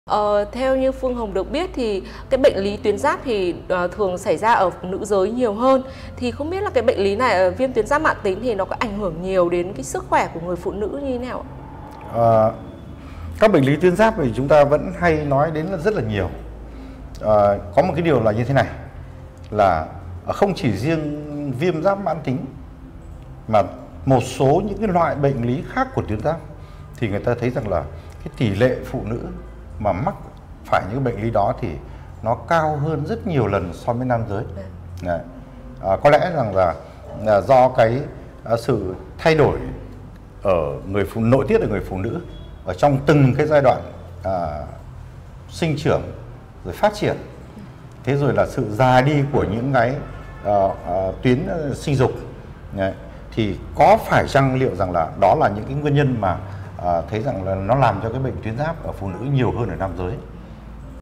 Theo như Phương Hồng được biết thì cái bệnh lý tuyến giáp thì thường xảy ra ở nữ giới nhiều hơn. Thì không biết là cái bệnh lý này, viêm tuyến giáp mãn tính thì nó có ảnh hưởng nhiều đến cái sức khỏe của người phụ nữ như thế nào ạ? Các bệnh lý tuyến giáp thì chúng ta vẫn hay nói đến là rất là nhiều. Có một cái điều là như thế này, là không chỉ riêng viêm giáp mãn tính mà một số những cái loại bệnh lý khác của tuyến giáp thì người ta thấy rằng là cái tỷ lệ phụ nữ mà mắc phải những bệnh lý đó thì nó cao hơn rất nhiều lần so với nam giới. Có lẽ rằng là do cái sự thay đổi ở nội tiết ở người phụ nữ ở trong từng cái giai đoạn sinh trưởng rồi phát triển, thế rồi là sự già đi của những cái tuyến sinh dục. Thì có phải chăng liệu rằng là đó là những cái nguyên nhân mà thấy rằng là nó làm cho cái bệnh tuyến giáp ở phụ nữ nhiều hơn ở nam giới?